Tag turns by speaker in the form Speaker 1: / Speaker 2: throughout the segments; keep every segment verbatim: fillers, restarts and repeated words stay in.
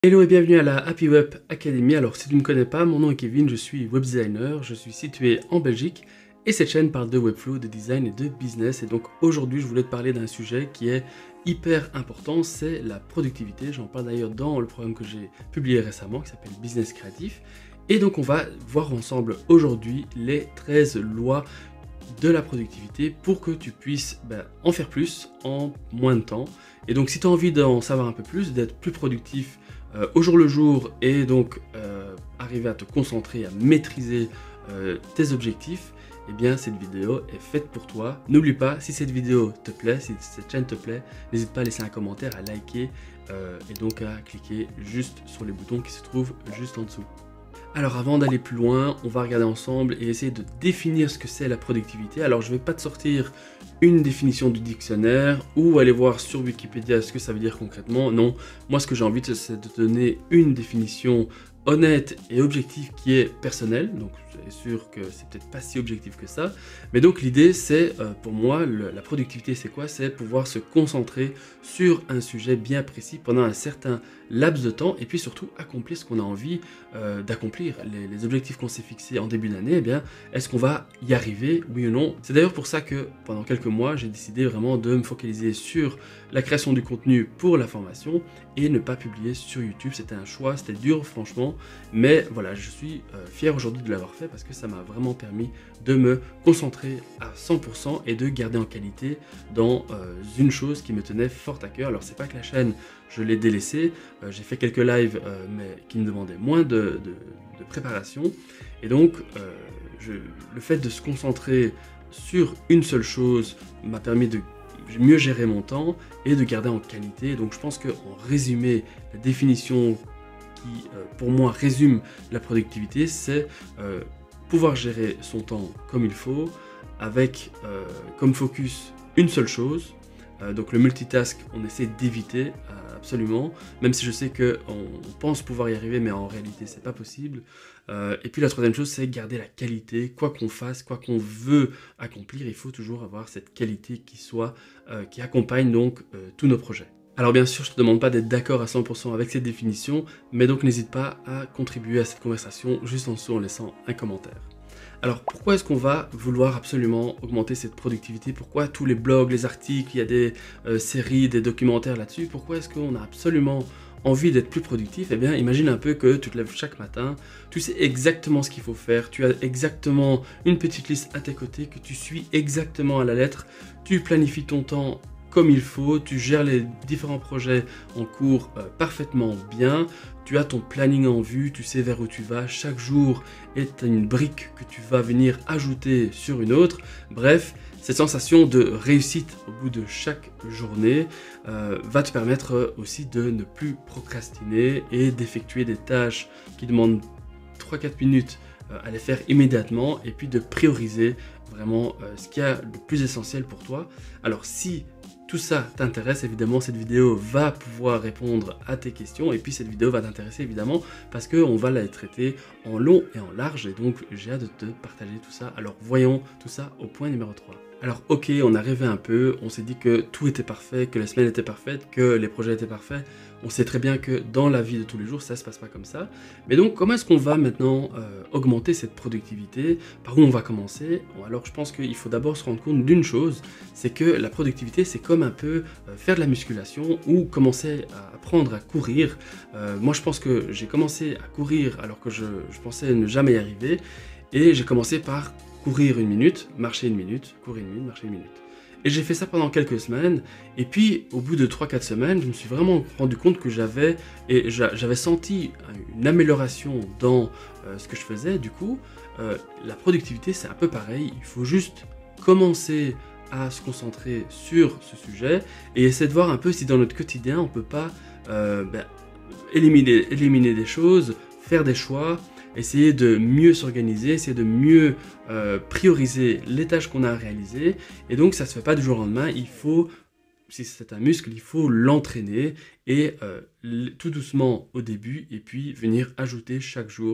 Speaker 1: Hello et bienvenue à la Happy Web Academy. Alors si tu ne me connais pas, mon nom est Kevin, je suis web designer, je suis situé en Belgique et cette chaîne parle de webflow, de design et de business. Et donc aujourd'hui je voulais te parler d'un sujet qui est hyper important, c'est la productivité. J'en parle d'ailleurs dans le programme que j'ai publié récemment qui s'appelle Business Créatif. Et donc on va voir ensemble aujourd'hui les treize lois de la productivité pour que tu puisses ben, en faire plus en moins de temps. Et donc si tu as envie d'en savoir un peu plus, d'être plus productif euh, au jour le jour et donc euh, arriver à te concentrer, à maîtriser euh, tes objectifs, eh bien cette vidéo est faite pour toi. N'oublie pas, si cette vidéo te plaît, si cette chaîne te plaît, n'hésite pas à laisser un commentaire, à liker euh, et donc à cliquer juste sur les boutons qui se trouvent juste en dessous. Alors avant d'aller plus loin, on va regarder ensemble et essayer de définir ce que c'est la productivité. Alors je ne vais pas te sortir une définition du dictionnaire ou aller voir sur Wikipédia ce que ça veut dire concrètement. Non, moi ce que j'ai envie c'est de te donner une définition honnête et objective qui est personnelle. Donc c'est sûr que c'est peut-être pas si objectif que ça. Mais donc l'idée c'est, euh, pour moi, le, la productivité c'est quoi? C'est pouvoir se concentrer sur un sujet bien précis pendant un certain laps de temps et puis surtout accomplir ce qu'on a envie euh, d'accomplir. Les, les objectifs qu'on s'est fixés en début d'année, eh bien, est-ce qu'on va y arriver, oui ou non? C'est d'ailleurs pour ça que pendant quelques mois, j'ai décidé vraiment de me focaliser sur la création du contenu pour la formation et ne pas publier sur YouTube. C'était un choix, c'était dur franchement, mais voilà, je suis euh, fier aujourd'hui de l'avoir fait parce que ça m'a vraiment permis de me concentrer à cent pour cent et de garder en qualité dans euh, une chose qui me tenait fort à cœur. Alors c'est pas que la chaîne, je l'ai délaissée, euh, j'ai fait quelques lives euh, mais qui me demandaient moins de, de, de préparation et donc euh, je, le fait de se concentrer sur une seule chose m'a permis de mieux gérer mon temps et de garder en qualité. Donc je pense qu'en résumé, la définition qui euh, pour moi résume la productivité, c'est euh, pouvoir gérer son temps comme il faut, avec euh, comme focus une seule chose. Euh, donc le multitask, on essaie d'éviter euh, absolument, même si je sais qu'on pense pouvoir y arriver, mais en réalité c'est pas possible. Euh, et puis la troisième chose, c'est garder la qualité, quoi qu'on fasse, quoi qu'on veut accomplir, il faut toujours avoir cette qualité qui soit, euh, qui accompagne donc euh, tous nos projets. Alors bien sûr, je ne te demande pas d'être d'accord à cent pour cent avec cette définition, mais donc n'hésite pas à contribuer à cette conversation juste en dessous en laissant un commentaire. Alors pourquoi est-ce qu'on va vouloir absolument augmenter cette productivité? Pourquoi tous les blogs, les articles, il y a des euh, séries, des documentaires là-dessus? Pourquoi est-ce qu'on a absolument envie d'être plus productif? Eh bien, imagine un peu que tu te lèves chaque matin, tu sais exactement ce qu'il faut faire, tu as exactement une petite liste à tes côtés que tu suis exactement à la lettre, tu planifies ton temps comme il faut, tu gères les différents projets en cours euh, parfaitement bien, tu as ton planning en vue, tu sais vers où tu vas, chaque jour est une brique que tu vas venir ajouter sur une autre. Bref, cette sensation de réussite au bout de chaque journée euh, va te permettre aussi de ne plus procrastiner et d'effectuer des tâches qui demandent trois à quatre minutes euh, à les faire immédiatement et puis de prioriser vraiment euh, ce qui est le plus essentiel pour toi. Alors si tout ça t'intéresse, évidemment, cette vidéo va pouvoir répondre à tes questions et puis cette vidéo va t'intéresser évidemment parce qu'on va la traiter en long et en large et donc j'ai hâte de te partager tout ça. Alors voyons tout ça au point numéro trois. Alors ok, on a rêvé un peu, on s'est dit que tout était parfait, que la semaine était parfaite, que les projets étaient parfaits. On sait très bien que dans la vie de tous les jours, ça ne se passe pas comme ça. Mais donc, comment est-ce qu'on va maintenant euh, augmenter cette productivité? Par où on va commencer? Bon, alors, je pense qu'il faut d'abord se rendre compte d'une chose, c'est que la productivité, c'est comme un peu euh, faire de la musculation ou commencer à apprendre à courir. Euh, moi, je pense que j'ai commencé à courir alors que je, je pensais ne jamais y arriver. Et j'ai commencé par courir une minute, marcher une minute, courir une minute, marcher une minute. Et j'ai fait ça pendant quelques semaines, et puis au bout de trois à quatre semaines, je me suis vraiment rendu compte que j'avais et j'avais senti une amélioration dans euh, ce que je faisais. Du coup, euh, la productivité, c'est un peu pareil, il faut juste commencer à se concentrer sur ce sujet et essayer de voir un peu si dans notre quotidien, on ne peut pas euh, ben, éliminer, éliminer des choses, faire des choix, essayer de mieux s'organiser, essayer de mieux euh, prioriser les tâches qu'on a à réaliser. Et donc, ça ne se fait pas du jour au lendemain. Il faut, si c'est un muscle, il faut l'entraîner et euh, tout doucement au début et puis venir ajouter chaque jour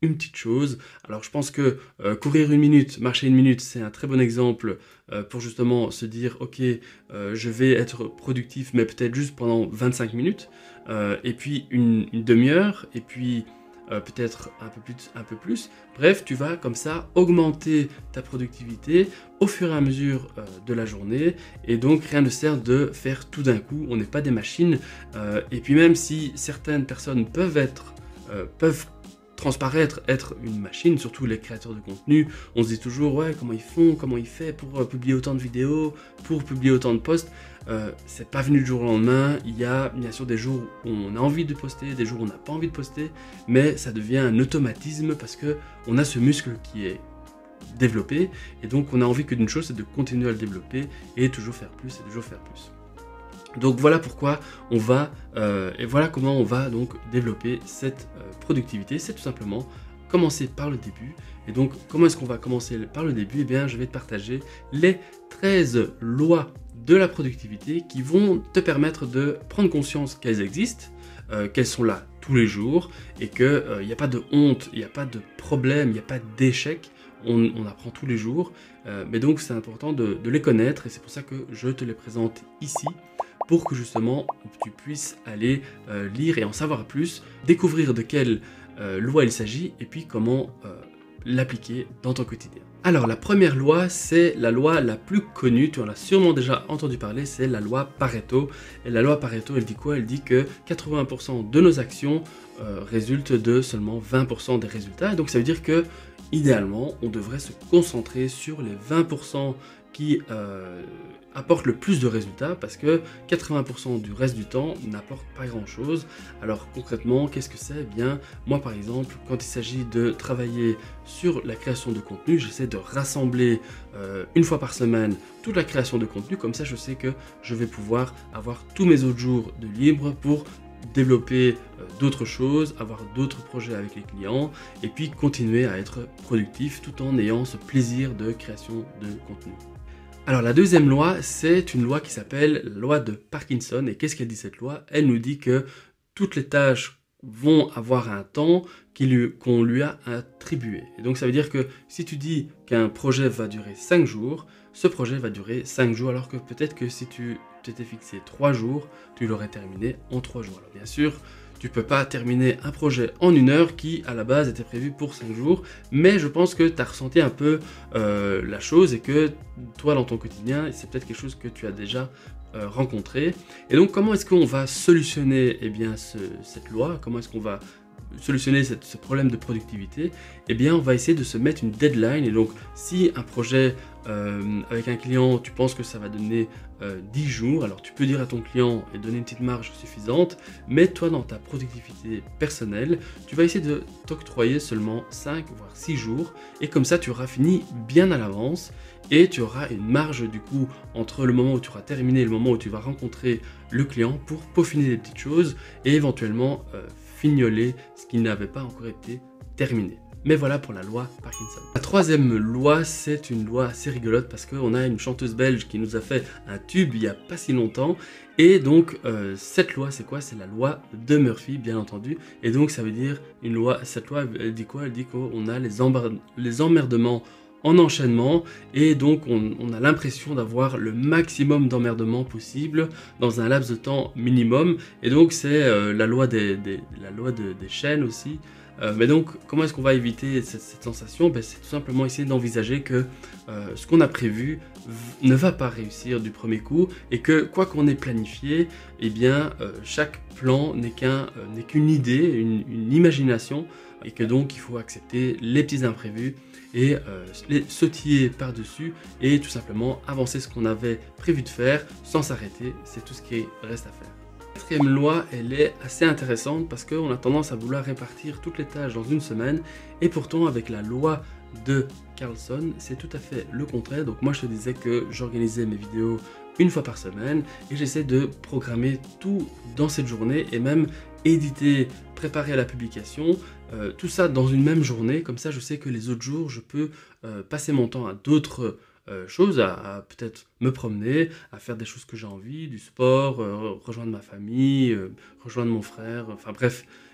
Speaker 1: une petite chose. Alors je pense que euh, courir une minute, marcher une minute, c'est un très bon exemple euh, pour justement se dire ok, euh, je vais être productif, mais peut-être juste pendant vingt-cinq minutes, euh, et puis une, une demi-heure, et puis euh, peut-être un peu plus, un peu plus. Bref, tu vas comme ça augmenter ta productivité au fur et à mesure euh, de la journée, et donc rien ne sert de faire tout d'un coup. On n'est pas des machines, euh, et puis même si certaines personnes peuvent être, euh, peuvent transparaître être une machine, surtout les créateurs de contenu, on se dit toujours ouais comment ils font, comment ils font pour euh, publier autant de vidéos, pour publier autant de posts. Euh, c'est pas venu du jour au lendemain. Il y a bien sûr des jours où on a envie de poster, des jours où on n'a pas envie de poster, mais ça devient un automatisme parce que on a ce muscle qui est développé, et donc on a envie que d'une chose, c'est de continuer à le développer et toujours faire plus et toujours faire plus. Donc voilà pourquoi on va, euh, et voilà comment on va donc développer cette euh, productivité. C'est tout simplement commencer par le début. Et donc comment est-ce qu'on va commencer par le début? Eh bien je vais te partager les treize lois de la productivité qui vont te permettre de prendre conscience qu'elles existent, euh, qu'elles sont là tous les jours, et qu'il euh, n'y a pas de honte, il n'y a pas de problème, il n'y a pas d'échec. On, on apprend tous les jours, euh, mais donc c'est important de, de les connaître, et c'est pour ça que je te les présente ici, pour que justement tu puisses aller euh, lire et en savoir plus, découvrir de quelle euh, loi il s'agit, et puis comment euh, l'appliquer dans ton quotidien. Alors la première loi, c'est la loi la plus connue, tu en as sûrement déjà entendu parler, c'est la loi Pareto. Et la loi Pareto, elle dit quoi? Elle dit que quatre-vingts pour cent de nos actions euh, résultent de seulement vingt pour cent des résultats. Et donc ça veut dire que idéalement, on devrait se concentrer sur les vingt pour cent qui euh, apportent le plus de résultats, parce que quatre-vingts pour cent du reste du temps n'apportent pas grand chose. Alors concrètement, qu'est-ce que c'est? Eh bien, moi par exemple, quand il s'agit de travailler sur la création de contenu, j'essaie de rassembler euh, une fois par semaine toute la création de contenu, comme ça je sais que je vais pouvoir avoir tous mes autres jours de libre pour développer euh, d'autres choses, avoir d'autres projets avec les clients, et puis continuer à être productif tout en ayant ce plaisir de création de contenu. Alors la deuxième loi, c'est une loi qui s'appelle la loi de Parkinson. Et qu'est-ce qu'elle dit cette loi? Elle nous dit que toutes les tâches vont avoir un temps qu'on lui, qu'on lui a attribué. Et donc ça veut dire que si tu dis qu'un projet va durer cinq jours, ce projet va durer cinq jours, alors que peut-être que si tu t'étais fixé trois jours, tu l'aurais terminé en trois jours. Alors bien sûr, tu peux pas terminer un projet en une heure qui, à la base, était prévu pour cinq jours, mais je pense que tu as ressenti un peu euh, la chose, et que toi, dans ton quotidien, c'est peut-être quelque chose que tu as déjà euh, rencontré. Et donc, comment est-ce qu'on va solutionner eh bien, ce, cette loi? Comment est-ce qu'on va solutionner cette, ce problème de productivité? Eh bien, on va essayer de se mettre une deadline. Et donc, si un projet euh, avec un client, tu penses que ça va donner euh, dix jours, alors tu peux dire à ton client et donner une petite marge suffisante, mais toi, dans ta productivité personnelle, tu vas essayer de t'octroyer seulement cinq voire six jours, et comme ça, tu auras fini bien à l'avance, et tu auras une marge du coup entre le moment où tu auras terminé et le moment où tu vas rencontrer le client pour peaufiner les petites choses et éventuellement euh, fignoler ce qui n'avait pas encore été terminé. Mais voilà pour la loi Parkinson. La troisième loi, c'est une loi assez rigolote, parce qu'on a une chanteuse belge qui nous a fait un tube il n'y a pas si longtemps. Et donc euh, cette loi, c'est quoi? C'est la loi de Murphy, bien entendu. Et donc ça veut dire, une loi, cette loi, elle dit quoi? Elle dit qu'on a les, les emmerdements en enchaînement, et donc on, on a l'impression d'avoir le maximum d'emmerdement possible dans un laps de temps minimum. Et donc c'est euh, la loi des, des, la loi de, des chaînes aussi. Euh, mais donc, comment est-ce qu'on va éviter cette, cette sensation? Ben, c'est tout simplement essayer d'envisager que euh, ce qu'on a prévu ne va pas réussir du premier coup, et que quoi qu'on ait planifié, eh bien, euh, chaque plan n'est qu'un, euh, n'est qu'une idée, une, une imagination, et que donc il faut accepter les petits imprévus et euh, les sautiller par-dessus, et tout simplement avancer ce qu'on avait prévu de faire sans s'arrêter. C'est tout ce qui reste à faire. La quatrième loi, elle est assez intéressante, parce qu'on a tendance à vouloir répartir toutes les tâches dans une semaine, et pourtant avec la loi de Carlson, c'est tout à fait le contraire. Donc moi je te disais que j'organisais mes vidéos une fois par semaine, et j'essaie de programmer tout dans cette journée, et même éditer, préparer à la publication, euh, tout ça dans une même journée. Comme ça je sais que les autres jours je peux euh, passer mon temps à d'autres Euh, choses, à, à peut-être me promener, à faire des choses que j'ai envie, du sport, euh, rejoindre ma famille, euh, rejoindre mon frère, enfin bref,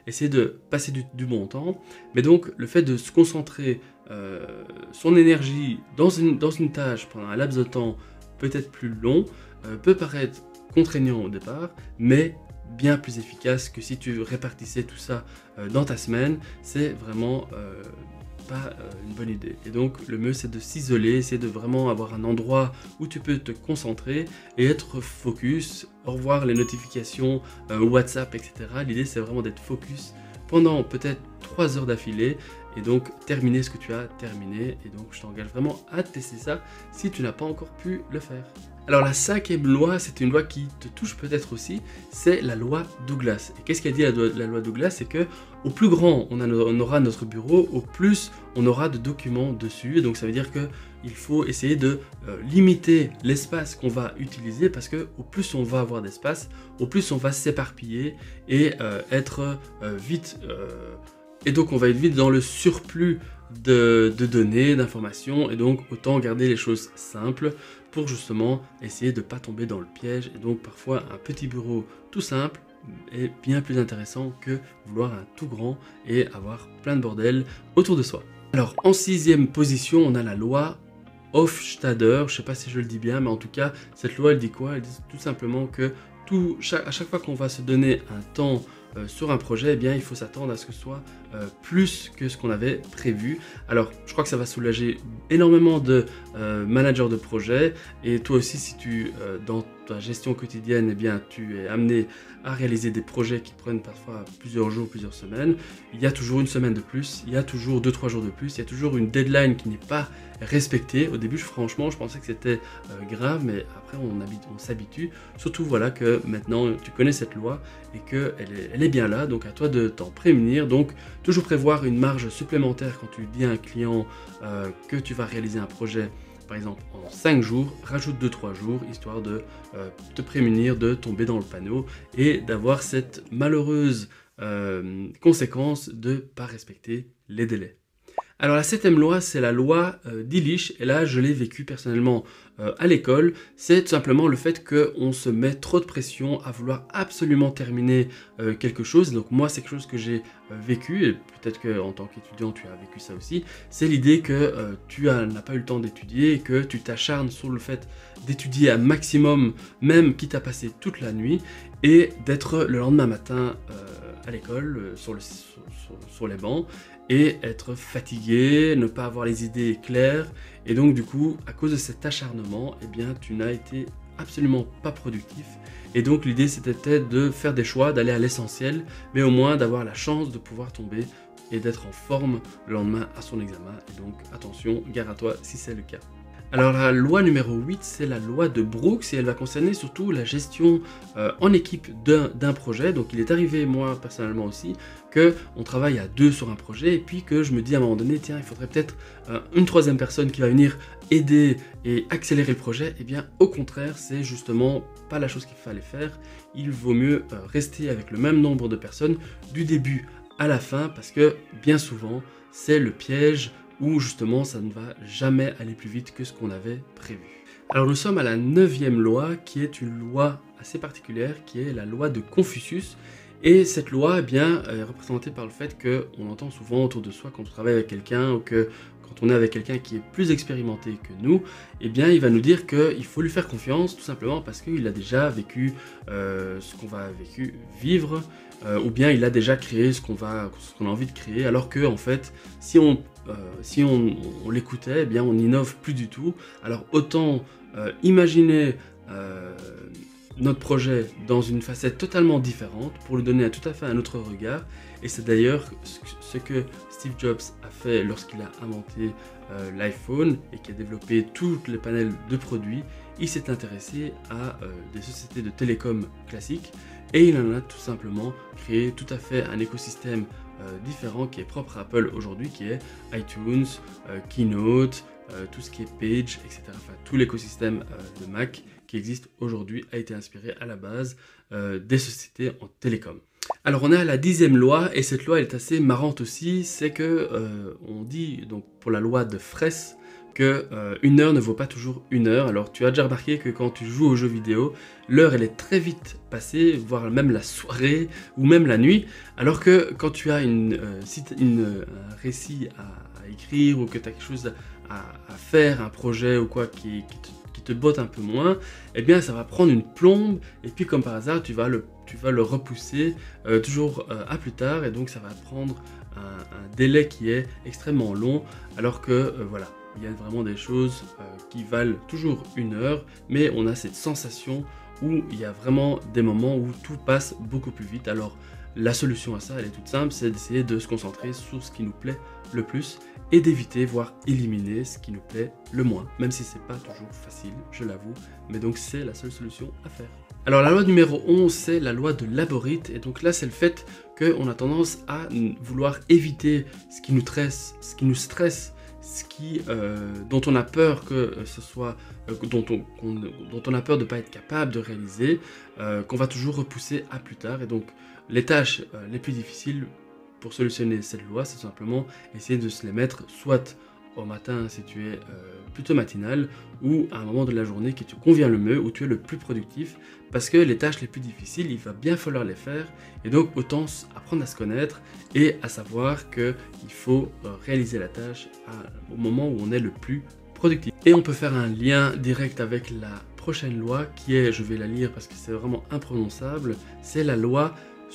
Speaker 1: essayer de passer du, du bon temps. Mais donc le fait de se concentrer euh, son énergie dans une, dans une tâche pendant un laps de temps peut-être plus long, euh, peut paraître contraignant au départ, mais bien plus efficace que si tu répartissais tout ça euh, dans ta semaine. C'est vraiment euh, pas euh, une bonne idée. Et donc le mieux c'est de s'isoler, c'est de vraiment avoir un endroit où tu peux te concentrer et être focus, revoir les notifications euh, WhatsApp, et cetera. L'idée c'est vraiment d'être focus pendant peut-être trois heures d'affilée et donc terminer ce que tu as terminé. Et donc je t'engage vraiment à tester ça si tu n'as pas encore pu le faire. Alors la cinquième loi, c'est une loi qui te touche peut-être aussi, c'est la loi Douglas. Et qu'est-ce qu'elle dit la, la loi Douglas? C'est que au plus grand on, a, on aura notre bureau, au plus on aura de documents dessus. Et donc ça veut dire qu'il faut essayer de euh, limiter l'espace qu'on va utiliser, parce que au plus on va avoir d'espace, au plus on va s'éparpiller et euh, être euh, vite... Euh, et donc on va être vite dans le surplus de, de données, d'informations, et donc autant garder les choses simples pour justement essayer de ne pas tomber dans le piège. Et donc parfois un petit bureau tout simple est bien plus intéressant que vouloir un tout grand et avoir plein de bordel autour de soi. Alors en sixième position, on a la loi Hofstadter, je ne sais pas si je le dis bien, mais en tout cas cette loi elle dit quoi? Elle dit tout simplement que tout, chaque, à chaque fois qu'on va se donner un temps Euh, sur un projet, eh bien, il faut s'attendre à ce que ce soit euh, plus que ce qu'on avait prévu. Alors, je crois que ça va soulager énormément de euh, managers de projet. Et toi aussi, si tu, euh, dans ta gestion quotidienne, eh bien, tu es amené à réaliser des projets qui prennent parfois plusieurs jours, plusieurs semaines, il y a toujours une semaine de plus, il y a toujours deux, trois jours de plus, il y a toujours une deadline qui n'est pas respectée. Au début, franchement, je pensais que c'était euh, grave, mais après, on, on s'habitue. Surtout, voilà, que maintenant, tu connais cette loi et qu'elle est, elle est bien là, donc à toi de t'en prémunir. Donc, toujours prévoir une marge supplémentaire quand tu dis à un client euh, que tu vas réaliser un projet, par exemple en cinq jours, rajoute deux trois jours, histoire de euh, te prémunir de tomber dans le panneau et d'avoir cette malheureuse euh, conséquence de ne pas respecter les délais. Alors la septième loi, c'est la loi euh, d'Illich, et là je l'ai vécu personnellement euh, à l'école. C'est tout simplement le fait qu'on se met trop de pression à vouloir absolument terminer euh, quelque chose. Donc moi c'est quelque chose que j'ai euh, vécu, et peut-être qu'en tant qu'étudiant tu as vécu ça aussi. C'est l'idée que euh, tu n'as pas eu le temps d'étudier et que tu t'acharnes sur le fait d'étudier un maximum, même quitte à passer toute la nuit, et d'être le lendemain matin euh, à l'école, euh, sur, le, sur, sur, sur les bancs, et être fatigué, ne pas avoir les idées claires. Et donc du coup, à cause de cet acharnement, eh bien, tu n'as été absolument pas productif. Et donc l'idée c'était de faire des choix, d'aller à l'essentiel, mais au moins d'avoir la chance de pouvoir tomber et d'être en forme le lendemain à son examen. Et donc attention, gare à toi si c'est le cas. Alors la loi numéro huit, c'est la loi de Brooks, et elle va concerner surtout la gestion euh, en équipe d'un d'un projet. Donc il est arrivé, moi personnellement aussi, qu'on travaille à deux sur un projet, et puis que je me dis à un moment donné, tiens, il faudrait peut-être euh, une troisième personne qui va venir aider et accélérer le projet. Et bien au contraire, c'est justement pas la chose qu'il fallait faire. Il vaut mieux euh, rester avec le même nombre de personnes du début à la fin, parce que bien souvent, c'est le piège où justement ça ne va jamais aller plus vite que ce qu'on avait prévu. Alors nous sommes à la neuvième loi, qui est une loi assez particulière, qui est la loi de Confucius. Et cette loi, eh bien, est représentée par le fait qu'on entend souvent autour de soi quand on travaille avec quelqu'un, ou que quand on est avec quelqu'un qui est plus expérimenté que nous, eh bien il va nous dire qu'il faut lui faire confiance, tout simplement parce qu'il a déjà vécu euh, ce qu'on va vécu, vivre, euh, ou bien il a déjà créé ce qu'on va, ce qu'on a envie de créer, alors que en fait, si on Euh, si on, on l'écoutait, eh bien on n'innove plus du tout. Alors autant euh, imaginer euh, notre projet dans une facette totalement différente pour lui donner un, tout à fait un autre regard. Et c'est d'ailleurs ce que Steve Jobs a fait lorsqu'il a inventé euh, l'iPhone et qui a développé tous les panels de produits. Il s'est intéressé à euh, des sociétés de télécom classiques, et il en a tout simplement créé tout à fait un écosystème Euh, différent qui est propre à Apple aujourd'hui, qui est iTunes, euh, Keynote, euh, tout ce qui est Page, et cetera. Enfin, tout l'écosystème euh, de Mac qui existe aujourd'hui a été inspiré à la base euh, des sociétés en télécom. Alors on est à la dixième loi, et cette loi elle est assez marrante aussi, c'est que euh, on dit donc pour la loi de Fraisse que euh, une heure ne vaut pas toujours une heure. Alors tu as déjà remarqué que quand tu joues aux jeux vidéo, l'heure elle est très vite passée, voire même la soirée ou même la nuit, alors que quand tu as une, euh, si une, un récit à, à écrire ou que tu as quelque chose à, à faire, un projet ou quoi qui, qui, te, qui te botte un peu moins, eh bien ça va prendre une plombe et puis comme par hasard tu vas le, tu vas le repousser euh, toujours euh, à plus tard et donc ça va prendre un, un délai qui est extrêmement long alors que euh, voilà. Il y a vraiment des choses euh, qui valent toujours une heure, mais on a cette sensation où il y a vraiment des moments où tout passe beaucoup plus vite. Alors la solution à ça, elle est toute simple, c'est d'essayer de se concentrer sur ce qui nous plaît le plus et d'éviter, voire éliminer ce qui nous plaît le moins, même si c'est pas toujours facile, je l'avoue, mais donc c'est la seule solution à faire. Alors la loi numéro onze, c'est la loi de Laborit, et donc là c'est le fait qu'on a tendance à vouloir éviter ce qui nous stresse, ce qui nous stresse, ce qui, euh, dont on a peur que ce soit, euh, dont, on, qu'on, dont on a peur de ne pas être capable de réaliser, euh, qu'on va toujours repousser à plus tard. Et donc les tâches euh, les plus difficiles pour solutionner cette loi, c'est simplement essayer de se les mettre soit au matin si tu es euh, plutôt matinal, ou à un moment de la journée qui te convient le mieux, où tu es le plus productif, parce que les tâches les plus difficiles, il va bien falloir les faire, et donc autant apprendre à se connaître et à savoir qu'il faut euh, réaliser la tâche à, au moment où on est le plus productif. Et on peut faire un lien direct avec la prochaine loi, qui est, je vais la lire parce que c'est vraiment imprononçable, c'est la loi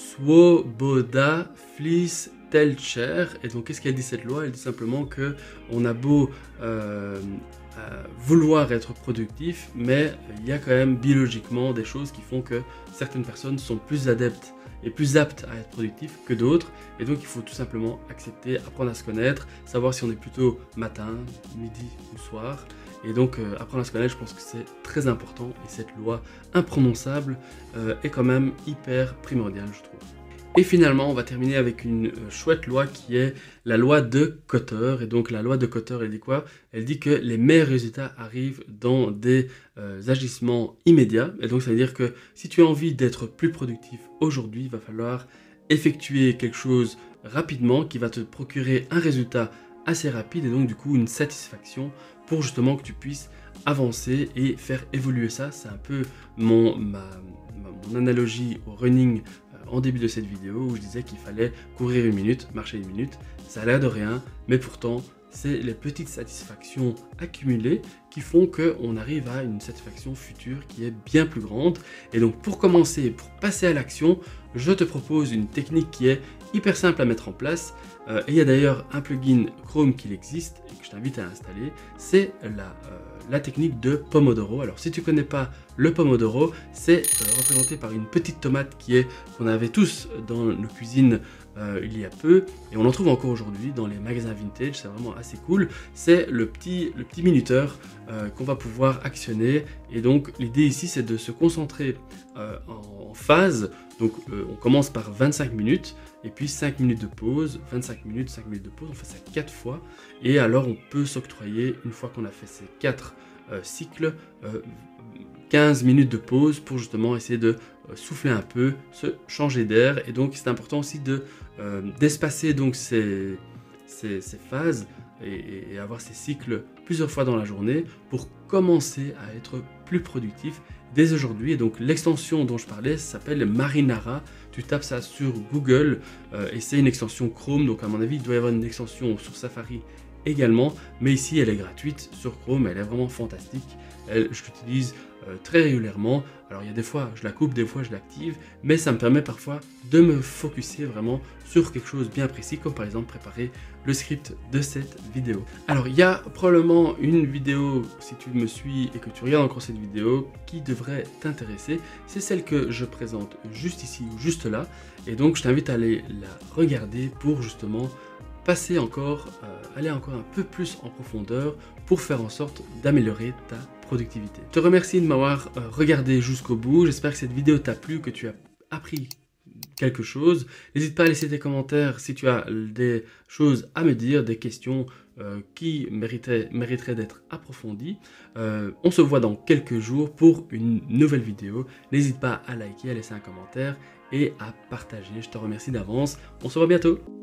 Speaker 1: Swoboda Flis Telcher. Et donc qu'est-ce qu'elle dit cette loi? Elle dit simplement que on a beau euh, euh, vouloir être productif, mais il y a quand même biologiquement des choses qui font que certaines personnes sont plus adeptes et plus aptes à être productifs que d'autres, et donc il faut tout simplement accepter, apprendre à se connaître, savoir si on est plutôt matin, midi ou soir, et donc euh, apprendre à se connaître, je pense que c'est très important, et cette loi imprononçable euh, est quand même hyper primordiale, je trouve. Et finalement, on va terminer avec une euh, chouette loi qui est la loi de Kotter. Et donc la loi de Kotter, elle dit quoi? Elle dit que les meilleurs résultats arrivent dans des euh, agissements immédiats. Et donc ça veut dire que si tu as envie d'être plus productif aujourd'hui, il va falloir effectuer quelque chose rapidement qui va te procurer un résultat assez rapide et donc du coup une satisfaction pour justement que tu puisses avancer et faire évoluer ça. C'est un peu mon, ma, ma, mon analogie au running en début de cette vidéo où je disais qu'il fallait courir une minute, marcher une minute. Ça a l'air de rien, mais pourtant c'est les petites satisfactions accumulées qui font qu'on arrive à une satisfaction future qui est bien plus grande. Et donc pour commencer, pour passer à l'action, je te propose une technique qui est hyper simple à mettre en place. Euh, et il y a d'ailleurs un plugin Chrome qui existe et que je t'invite à installer. C'est la, euh, la technique de Pomodoro. Alors si tu ne connais pas le Pomodoro, c'est euh, représenté par une petite tomate qui est qu'on avait tous dans nos cuisines euh, il y a peu, et on en trouve encore aujourd'hui dans les magasins vintage. C'est vraiment assez cool. C'est le petit, le petit minuteur euh, qu'on va pouvoir actionner, et donc l'idée ici c'est de se concentrer euh, en, en phase. Donc euh, on commence par vingt-cinq minutes et puis cinq minutes de pause, vingt-cinq minutes, cinq minutes de pause, on fait ça quatre fois, et alors on peut s'octroyer, une fois qu'on a fait ces quatre euh, cycles, euh, quinze minutes de pause pour justement essayer de euh, souffler un peu, se changer d'air. Et donc c'est important aussi de euh, d'espacer donc ces, ces, ces phases et, et avoir ces cycles plusieurs fois dans la journée pour commencer à être plus productif dès aujourd'hui. Et donc l'extension dont je parlais s'appelle Marinara. Tu tapes ça sur Google euh, et c'est une extension Chrome, donc à mon avis il doit y avoir une extension sur Safari également, mais ici elle est gratuite sur Chrome, elle est vraiment fantastique. Elle, je l'utilise euh, très régulièrement. Alors il y a des fois je la coupe, des fois je l'active, mais ça me permet parfois de me focuser vraiment sur quelque chose bien précis, comme par exemple préparer le script de cette vidéo. Alors il y a probablement une vidéo, si tu me suis et que tu regardes encore cette vidéo, qui devrait t'intéresser. C'est celle que je présente juste ici ou juste là, et donc je t'invite à aller la regarder pour justement passer encore, euh, aller encore un peu plus en profondeur pour faire en sorte d'améliorer ta productivité. Je te remercie de m'avoir euh, regardé jusqu'au bout. J'espère que cette vidéo t'a plu, que tu as appris quelque chose. N'hésite pas à laisser tes commentaires si tu as des choses à me dire, des questions euh, qui mériteraient, mériteraient d'être approfondies. Euh, on se voit dans quelques jours pour une nouvelle vidéo. N'hésite pas à liker, à laisser un commentaire et à partager. Je te remercie d'avance. On se voit bientôt.